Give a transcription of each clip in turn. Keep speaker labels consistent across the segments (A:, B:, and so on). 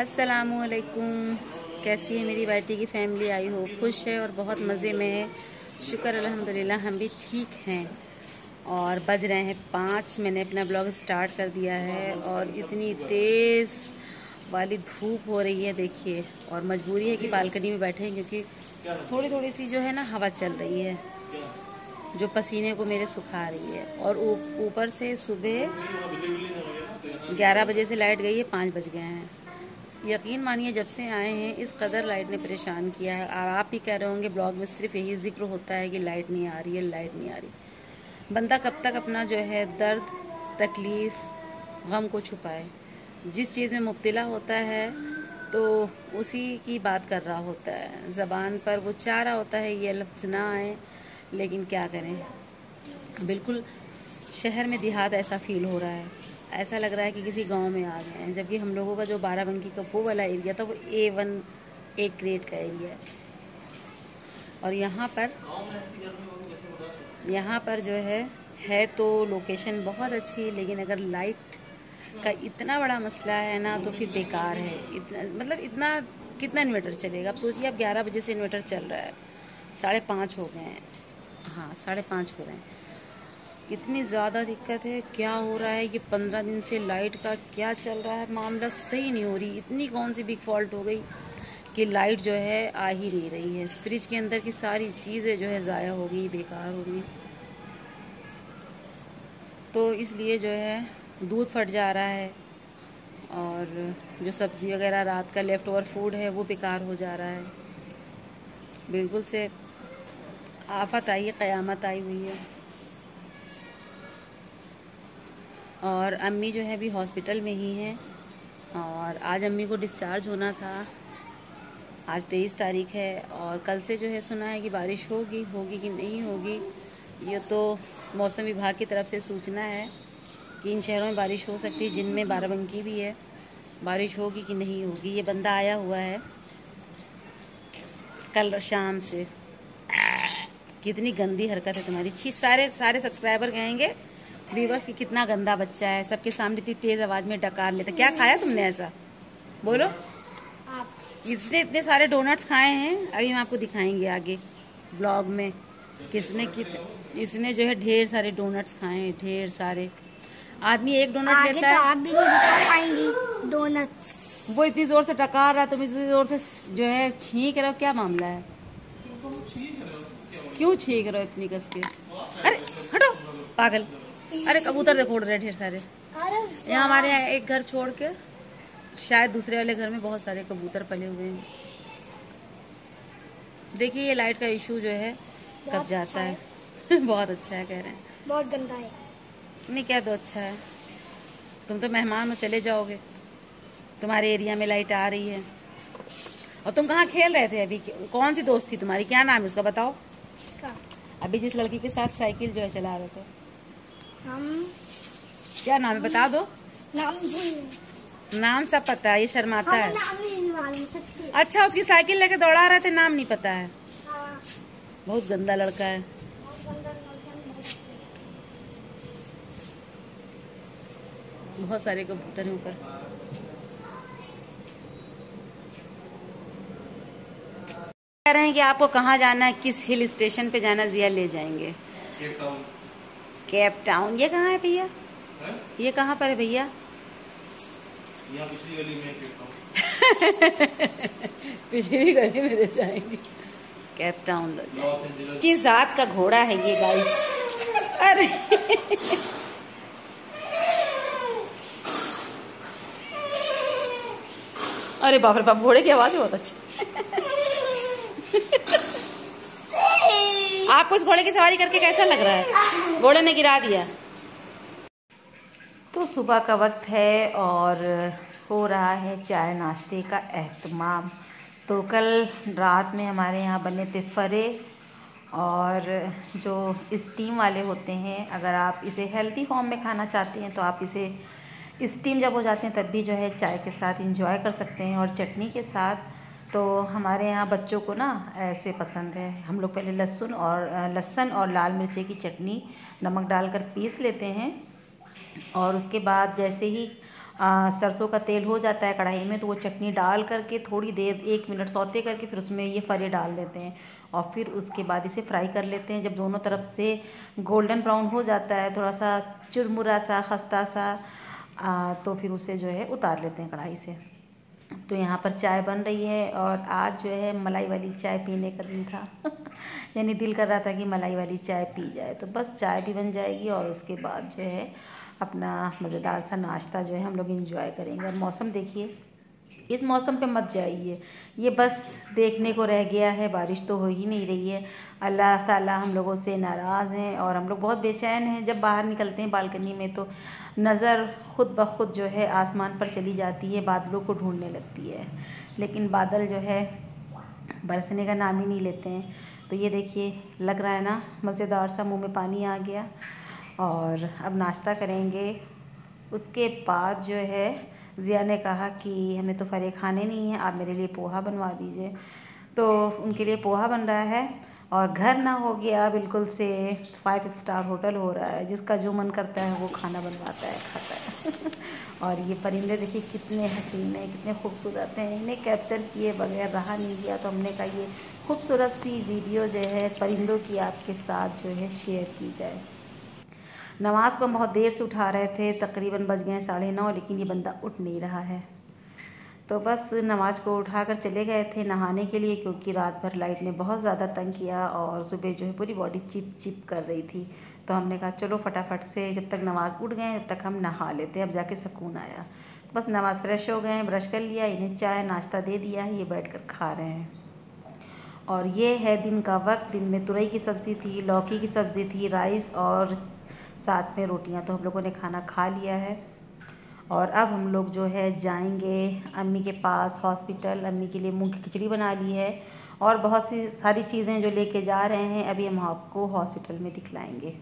A: अस्सलामुअलैकुम। कैसी है मेरी बेटी की फैमिली? आई हो खुश है और बहुत मज़े में है। शुक्र अल्हम्दुलिल्लाह हम भी ठीक हैं। और बज रहे हैं 5। मैंने अपना ब्लॉग स्टार्ट कर दिया है और इतनी तेज़ वाली धूप हो रही है देखिए। और मजबूरी है कि बालकनी में बैठे हैं क्योंकि थोड़ी थोड़ी सी जो है ना हवा चल रही है जो पसीने को मेरे सुखा रही है। और ऊपर से सुबह 11 बजे से लाइट गई है, 5 बज गए हैं। यकीन मानिए जब से आए हैं इस कदर लाइट ने परेशान किया है। आप भी कह रहे होंगे ब्लॉग में सिर्फ यही जिक्र होता है कि लाइट नहीं आ रही है, लाइट नहीं आ रही। बंदा कब तक अपना जो है दर्द, तकलीफ़, गम को छुपाए। जिस चीज़ में मुब्तला होता है तो उसी की बात कर रहा होता है, ज़बान पर वो चाह रहा होता है ये लफ्ज़ ना आए, लेकिन क्या करें। बिल्कुल शहर में देहात ऐसा फ़ील हो रहा है, ऐसा लग रहा है कि किसी गांव में आ गए हैं। जबकि हम लोगों का जो बाराबंकी का वो वाला एरिया था वो A1 A ग्रेड का एरिया है। और यहाँ पर जो है तो लोकेशन बहुत अच्छी, लेकिन अगर लाइट का इतना बड़ा मसला है ना तो फिर बेकार है। इतना कितना इन्वर्टर चलेगा? अब सोचिए, आप 11 बजे से इन्वर्टर चल रहा है, 5:30 हो गए हैं। हाँ, 5:30 हो रहे हैं। इतनी ज़्यादा दिक्कत है। क्या हो रहा है ये 15 दिन से लाइट का क्या चल रहा है, मामला सही नहीं हो रही। इतनी कौन सी बिग फॉल्ट हो गई कि लाइट जो है आ ही नहीं रही है। फ्रिज के अंदर की सारी चीज़ें जो है ज़ाया हो गई, बेकार हो गई। तो इसलिए जो है दूध फट जा रहा है और जो सब्ज़ी वगैरह रात का लेफ़्ट ओवर फूड है वो बेकार हो जा रहा है। बिल्कुल से आफत आई है, क़यामत आई हुई है। और अम्मी जो है अभी हॉस्पिटल में ही हैं और आज अम्मी को डिस्चार्ज होना था। आज 23 तारीख है और कल से जो है सुना है कि बारिश होगी कि नहीं होगी। ये तो मौसम विभाग की तरफ से सूचना है कि इन शहरों में बारिश हो सकती है, जिनमें बाराबंकी भी है। बारिश होगी कि नहीं होगी। ये बंदा आया हुआ है कल शाम से। कितनी गंदी हरकत है तुम्हारी। छी, सारे सब्सक्राइबर कहेंगे व्यूवर्स की कितना गंदा बच्चा है, सबके सामने इतनी तेज आवाज में डकार लेता। क्या खाया तुमने ऐसा? बोलो। इसने इतने सारे डोनट्स खाए हैं, अभी हम आपको दिखाएंगे आगे ब्लॉग में। इसने जो है ढेर सारे डोनट्स खाए हैं, ढेर सारे। आदमी एक डोनट लेता है,
B: आप भी नहीं दिखा पाएंगी डोनट्स।
A: वो इतनी जोर से डकार रहा, तुम इतनी जोर से जो है छींक रहे हो। क्या मामला है? क्यों छींक रहे हो इतनी कस के? अरे हटो पागल। अरे कबूतर देखो उड़ रहे ढेर सारे। यहाँ हमारे यहाँ एक घर छोड़ के शायद दूसरे वाले घर में बहुत सारे कबूतर पले हुए हैं। देखिए ये लाइट का इशू जो है कब जाता है। बहुत अच्छा है कह रहे हैं।
B: बहुत गंदा है।
A: नहीं कह दो अच्छा है। तुम तो मेहमान हो, चले जाओगे। तुम्हारे एरिया में लाइट आ रही है। और तुम कहाँ खेल रहे थे अभी? कौन सी दोस्त थी तुम्हारी? क्या नाम है उसका बताओ। अभी जिस लड़की के साथ साइकिल जो है चला रहे थे, क्या नाम है बता दो। नाम सब पता है, ये शर्माता है।
B: नाम नहीं मालूम सच्ची।
A: अच्छा, उसकी साइकिल लेके दौड़ा रहे थे, नाम नहीं पता है। बहुत गंदा लड़का है। बहुत सारे कबूतर हैं ऊपर। कह रहे हैं कि आपको कहाँ जाना है, किस हिल स्टेशन पे जाना, जिया ले जाएंगे। Cape Town. ये कहाँ है भैया? ये कहाँ पर है भैया?
C: यहाँ पिछली गली में केप टाउन।
A: पिछली गली में ले जाएंगे। केप टाउन किस जात का घोड़ा है ये गाइस? अरे अरे बाप रे बाप, घोड़े की आवाज बहुत अच्छी। आपको इस घोड़े की सवारी करके कैसा लग रहा है? घोड़े ने गिरा दिया। तो सुबह का वक्त है और हो रहा है चाय नाश्ते का एहतमाम। तो कल रात में हमारे यहाँ बने थे फरे और जो स्टीम वाले होते हैं। अगर आप इसे हेल्दी फॉर्म में खाना चाहते हैं तो आप इसे स्टीम जब हो जाते हैं तब भी जो है चाय के साथ इंजॉय कर सकते हैं और चटनी के साथ। तो हमारे यहाँ बच्चों को ना ऐसे पसंद है। हम लोग पहले लहसुन और लाल मिर्ची की चटनी नमक डालकर पीस लेते हैं और उसके बाद जैसे ही सरसों का तेल हो जाता है कढ़ाई में, तो वो चटनी डाल करके थोड़ी देर 1 मिनट सौते करके फिर उसमें ये फरे डाल देते हैं और फिर उसके बाद इसे फ्राई कर लेते हैं। जब दोनों तरफ से गोल्डन ब्राउन हो जाता है, थोड़ा सा चुरमुरा सा खस्ता सा, तो फिर उसे जो है उतार लेते हैं कढ़ाई से। तो यहाँ पर चाय बन रही है और आज जो है मलाई वाली चाय पीने का दिन था यानी दिल कर रहा था कि मलाई वाली चाय पी जाए, तो बस चाय भी बन जाएगी और उसके बाद जो है अपना मज़ेदार सा नाश्ता जो है हम लोग इंजॉय करेंगे। और मौसम देखिए, इस मौसम पे मत जाइए, ये बस देखने को रह गया है, बारिश तो हो ही नहीं रही है। अल्लाह ताला हम लोगों से नाराज़ हैं और हम लोग बहुत बेचैन हैं। जब बाहर निकलते हैं बालकनी में तो नज़र खुद ब खुद जो है आसमान पर चली जाती है, बादलों को ढूंढने लगती है, लेकिन बादल जो है बरसने का नाम ही नहीं लेते हैं। तो ये देखिए, लग रहा है ना मज़ेदार सा, मुंह में पानी आ गया। और अब नाश्ता करेंगे। उसके बाद जो है ज़िया ने कहा कि हमें तो फरे खाने नहीं हैं, आप मेरे लिए पोहा बनवा दीजिए। तो उनके लिए पोहा बन रहा है और घर ना हो गया बिल्कुल से 5 स्टार होटल हो रहा है, जिसका जो मन करता है वो खाना बनवाता है, खाता है और ये परिंदे देखिए कितने हसीन हैं, कितने खूबसूरत हैं, इन्हें कैप्चर किए बगैर रहा नहीं गया। तो हमने कहा ये खूबसूरत सी वीडियो जो है परिंदों की आपके साथ जो है शेयर की जाए। नमाज़ को बहुत देर से उठा रहे थे, तकरीबन बज गए 9:30, लेकिन ये बंदा उठ नहीं रहा है। तो बस नमाज को उठाकर चले गए थे नहाने के लिए, क्योंकि रात भर लाइट ने बहुत ज़्यादा तंग किया और सुबह जो है पूरी बॉडी चिप चिप कर रही थी। तो हमने कहा चलो फटाफट से जब तक नमाज़ उठ गए तब तक हम नहा लेते हैं, अब जाके सुकून आया। बस नमाज़ फ्रेश हो गए, ब्रश कर लिया, इन्हें चाय नाश्ता दे दिया है, ये बैठकर खा रहे हैं। और ये है दिन का वक्त। दिन में तुरई की सब्ज़ी थी, लौकी की सब्ज़ी थी, राइस और साथ में रोटियां। तो हम लोगों ने खाना खा लिया है और अब हम लोग जो है जाएंगे अम्मी के पास हॉस्पिटल। अम्मी के लिए मूंग की खिचड़ी बना ली है और बहुत सी सारी चीज़ें जो लेके जा रहे हैं, अभी हम आपको हॉस्पिटल में दिखलाएंगे।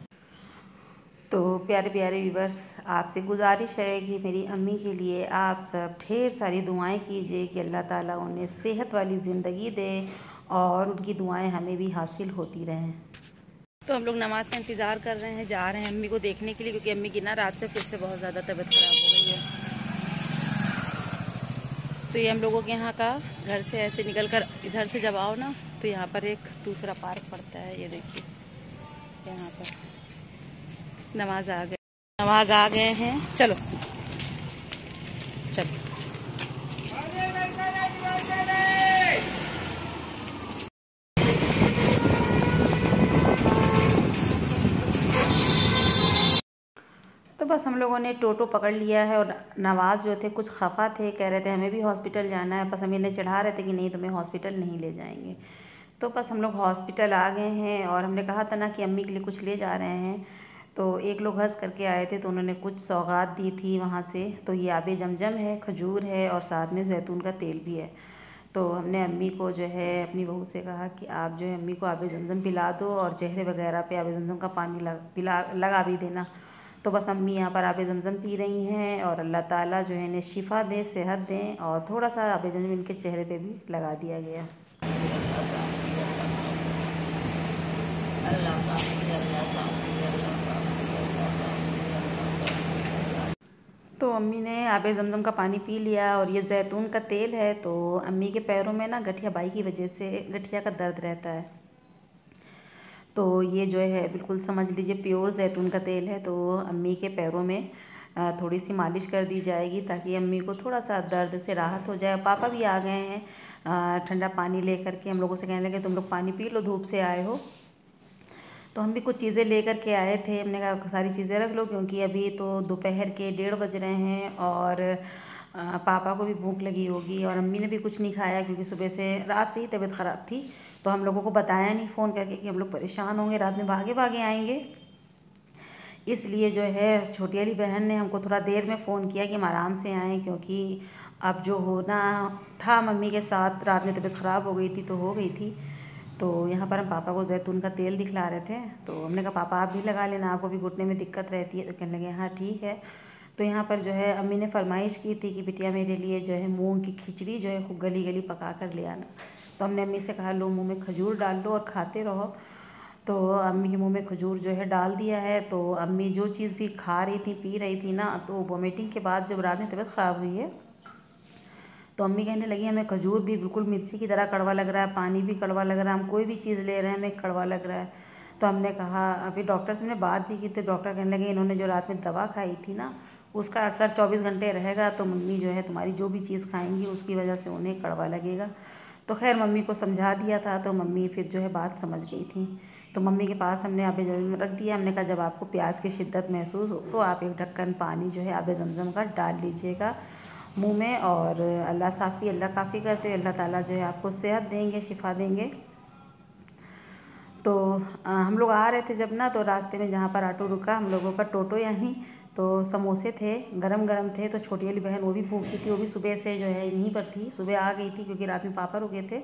A: तो प्यारे प्यारे व्यूवर्स, आपसे गुजारिश है कि मेरी अम्मी के लिए आप सब ढेर सारी दुआएं कीजिए कि अल्लाह ताला उन्हें सेहत वाली ज़िंदगी दे और उनकी दुआएं हमें भी हासिल होती रहें। तो हम लोग नमाज़ का इंतज़ार कर रहे हैं, जा रहे हैं अम्मी को देखने के लिए, क्योंकि अम्मी की ना रात से फिर से बहुत ज़्यादा तबीयत ख़राब हो गई है। तो ये हम लोगों के यहाँ का घर से ऐसे निकल कर इधर से जब आओ ना तो यहाँ पर एक दूसरा पार्क पड़ता है, ये देखिए यहाँ पर नमाज आ गए हैं। चलो चलो। तो बस हम लोगों ने टोटो पकड़ लिया है और नवाज़ जो थे कुछ खफा थे, कह रहे थे हमें भी हॉस्पिटल जाना है, बस हम इन्हें चढ़ा रहे थे कि नहीं तुम्हें हॉस्पिटल नहीं ले जाएंगे। तो बस हम लोग हॉस्पिटल आ गए हैं और हमने कहा था ना कि अम्मी के लिए कुछ ले जा रहे हैं। तो एक लोग हंस करके आए थे तो उन्होंने कुछ सौगात दी थी वहाँ से। तो ये आबे जमजम है, खजूर है और साथ में जैतून का तेल भी है। तो हमने अम्मी को जो है अपनी बहू से कहा कि आप जो है अम्मी को आबे जमजम पिला दो और चेहरे वगैरह पे आबे जमजम का पानी लगा भी देना। तो बस अम्मी यहाँ पर आबे जमजम पी रही हैं और अल्लाह ताला जो है इन्हें शिफा दें, सेहत दें। और थोड़ा सा आबे जमजम इनके चेहरे पे भी लगा दिया गया। तो अम्मी ने आबे जमजम का पानी पी लिया और ये जैतून का तेल है। तो अम्मी के पैरों में ना गठिया बाई की वजह से गठिया का दर्द रहता है, तो ये जो है बिल्कुल समझ लीजिए प्योर जैतून का तेल है। तो अम्मी के पैरों में थोड़ी सी मालिश कर दी जाएगी ताकि अम्मी को थोड़ा सा दर्द से राहत हो जाए। पापा भी आ गए हैं ठंडा पानी ले करके, हम लोगों से कहने लगे तुम लोग पानी पी लो, धूप से आए हो। तो हम भी कुछ चीज़ें लेकर के आए थे, हमने कहा सारी चीज़ें रख लो क्योंकि अभी तो दोपहर के 1:30 बज रहे हैं और पापा को भी भूख लगी होगी और अम्मी ने भी कुछ नहीं खाया क्योंकि सुबह से रात से ही तबीयत ख़राब थी। तो हम लोगों को बताया नहीं फ़ोन करके कि हम लोग परेशान होंगे, रात में भागे भागे आएंगे। इसलिए जो है छोटी वाली बहन ने हमको थोड़ा देर में फ़ोन किया कि हम आराम से आएँ, क्योंकि अब जो होना था मम्मी के साथ, रात में तबीयत ख़राब हो गई थी तो हो गई थी। तो यहाँ पर हम पापा को जैतून का तेल दिखला रहे थे। तो हमने कहा पापा आप भी लगा लेना, आपको भी घुटने में दिक्कत रहती है। तो कहने लगे हाँ ठीक है। तो यहाँ पर जो है अम्मी ने फरमाइश की थी कि बिटिया मेरे लिए जो है मूंग की खिचड़ी जो है खूब गली गली पका कर ले आना। तो हमने अम्मी से कहा लो मुँह में खजूर डाल लो और खाते रहो। तो अम्मी के मुंह में खजूर जो है डाल दिया है। तो अम्मी जो चीज़ भी खा रही थी पी रही थी ना, तो वोमिटिंग के बाद जब रात में तबीयत ख़राब हुई है तो अम्मी कहने लगी हमें खजूर भी बिल्कुल मिर्ची की तरह कड़वा लग रहा है, पानी भी कड़वा लग रहा है, हम कोई भी चीज़ ले रहे हैं हमें कड़वा लग रहा है। तो हमने कहा, अभी डॉक्टर से हमने बात भी की, तो डॉक्टर कहने लगे इन्होंने जो रात में दवा खाई थी ना उसका असर 24 घंटे रहेगा, तो मम्मी जो है तुम्हारी जो भी चीज़ खाएंगी उसकी वजह से उन्हें कड़वा लगेगा। तो खैर मम्मी को समझा दिया था, तो मम्मी फिर जो है बात समझ गई थी। तो मम्मी के पास हमने आबे जमज़म रख दिया। हमने कहा जब आपको प्याज की शिद्दत महसूस हो तो आप एक ढक्कन पानी जो है आबे जमज़म का डाल लीजिएगा मुंह में, और अल्लाह साफ़ी अल्लाह काफ़ी करते, अल्लाह ताला जो है आपको सेहत देंगे, शिफा देंगे। तो हम लोग आ रहे थे जब ना, तो रास्ते में जहाँ पर ऑटो रुका हम लोगों का टोटो यानी, तो समोसे थे, गरम गरम थे। तो छोटी वाली बहन वो भी भूखी थी, वो भी सुबह से जो है यहीं पर थी, सुबह आ गई थी क्योंकि रात में पापा रुके थे।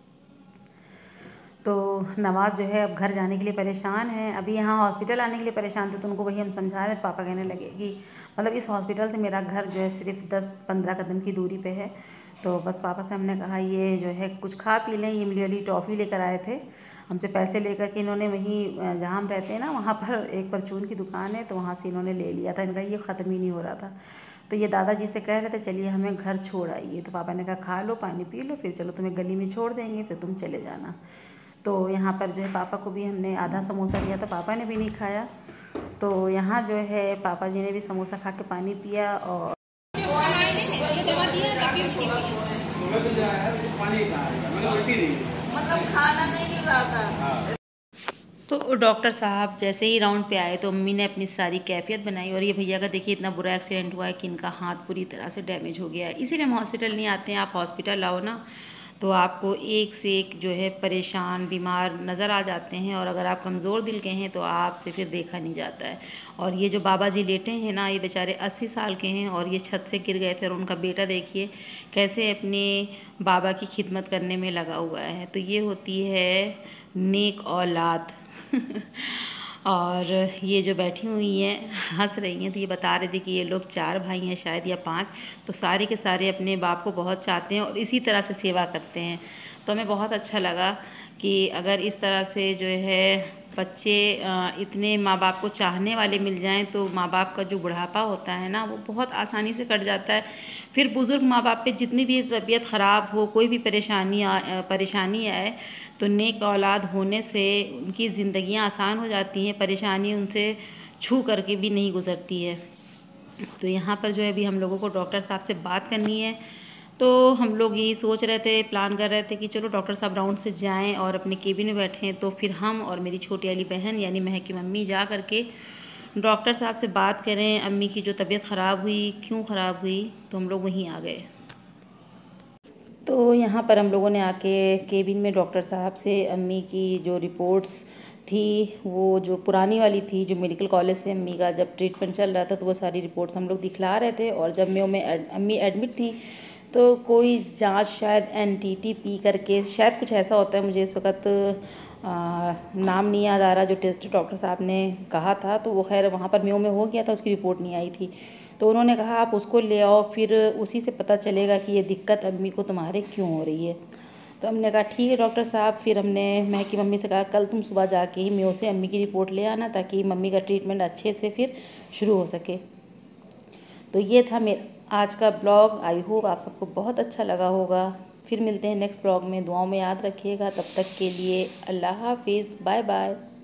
A: तो नवाज़ जो है अब घर जाने के लिए परेशान है, अभी यहाँ हॉस्पिटल आने के लिए परेशान थे, तो उनको वही हम समझा रहे थे। पापा कहने लगे कि मतलब इस हॉस्पिटल से मेरा घर जो है सिर्फ 10-15 कदम की दूरी पे है। तो बस पापा से हमने कहा ये जो है कुछ खा पी लें। ये मिली वाली टॉफ़ी लेकर आए थे, हमसे पैसे लेकर के इन्होंने वहीं जहाँ हम रहते हैं ना वहाँ पर एक परचून की दुकान है, तो वहाँ से इन्होंने ले लिया था। इनका ये ख़त्म ही नहीं हो रहा था। तो ये दादाजी से कह रहे थे चलिए हमें घर छोड़ आइए, तो पापा ने कहा खा लो पानी पी लो, फिर चलो तुम्हें गली में छोड़ देंगे, फिर तुम चले जाना। तो यहाँ पर जो है पापा को भी हमने आधा समोसा दिया था, पापा ने भी नहीं खाया। तो यहाँ जो है पापा जी ने भी समोसा खा के पानी पिया। और तो डॉक्टर साहब जैसे ही राउंड पे आए तो मम्मी ने अपनी सारी कैफियत बनाई, और ये भैया का देखिए इतना बुरा एक्सीडेंट हुआ है कि इनका हाथ पूरी तरह से डैमेज हो गया है। इसीलिए हम हॉस्पिटल नहीं आते हैं। आप हॉस्पिटल आओ ना तो आपको एक से एक जो है परेशान बीमार नज़र आ जाते हैं, और अगर आप कमज़ोर दिल के हैं तो आपसे फिर देखा नहीं जाता है। और ये जो बाबा जी लेटे हैं ना, ये बेचारे 80 साल के हैं और ये छत से गिर गए थे, और उनका बेटा देखिए कैसे अपने बाबा की खिदमत करने में लगा हुआ है। तो ये होती है नेक औलाद। और ये जो बैठी हुई हैं हंस रही हैं, तो ये बता रहे थे कि ये लोग 4 भाई हैं शायद या 5, तो सारे के सारे अपने बाप को बहुत चाहते हैं और इसी तरह से सेवा करते हैं। तो हमें बहुत अच्छा लगा कि अगर इस तरह से जो है बच्चे इतने माँ बाप को चाहने वाले मिल जाएं तो माँ बाप का जो बुढ़ापा होता है ना वो बहुत आसानी से कट जाता है। फिर बुज़ुर्ग माँ बाप पे जितनी भी तबीयत ख़राब हो, कोई भी परेशानी आए, तो नेक औलाद होने से उनकी ज़िंदगियाँ आसान हो जाती हैं, परेशानी उनसे छू करके भी नहीं गुज़रती है। तो यहाँ पर जो है अभी हम लोगों को डॉक्टर साहब से बात करनी है। तो हम लोग यही सोच रहे थे, प्लान कर रहे थे कि चलो डॉक्टर साहब राउंड से जाएं और अपने केबिन में बैठें। तो फिर हम और मेरी छोटी वाली बहन यानी महक की मम्मी जा करके डॉक्टर साहब से बात करें, अम्मी की जो तबीयत ख़राब हुई क्यों ख़राब हुई। तो हम लोग वहीं आ गए। तो यहाँ पर हम लोगों ने आके केबिन में डॉक्टर साहब से अम्मी की जो रिपोर्ट्स थी, वो जो पुरानी वाली थी जो मेडिकल कॉलेज से अम्मी का जब ट्रीटमेंट चल रहा था, तो वो सारी रिपोर्ट्स हम लोग दिखला रहे थे। और जब अम्मी एडमिट थी तो कोई जांच शायद NTTP करके शायद कुछ ऐसा होता है, मुझे इस वक्त नाम नहीं याद आ रहा, जो टेस्ट डॉक्टर साहब ने कहा था। तो वो खैर वहाँ पर म्यू में हो गया था, उसकी रिपोर्ट नहीं आई थी। तो उन्होंने कहा आप उसको ले आओ, फिर उसी से पता चलेगा कि ये दिक्कत अम्मी को तुम्हारे क्यों हो रही है। तो हमने कहा ठीक है डॉक्टर साहब। फिर हमने महक की मम्मी से कहा कल तुम सुबह जाके ही म्यू से अम्मी की रिपोर्ट ले आना, ताकि मम्मी का ट्रीटमेंट अच्छे से फिर शुरू हो सके। तो ये था मेरा आज का ब्लॉग। आई होप आप सबको बहुत अच्छा लगा होगा। फिर मिलते हैं नेक्स्ट ब्लॉग में। दुआओं में याद रखिएगा। तब तक के लिए अल्लाह हाफिज़, बाय बाय।